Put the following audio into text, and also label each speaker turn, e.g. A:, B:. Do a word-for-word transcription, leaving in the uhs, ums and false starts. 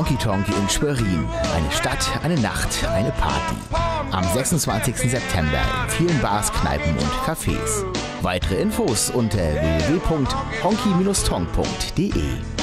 A: Honky Tonk in Schwerin. Eine Stadt, eine Nacht, eine Party. Am sechsundzwanzigsten September in vielen Bars, Kneipen und Cafés. Weitere Infos unter w w w punkt honky Bindestrich tonk punkt de.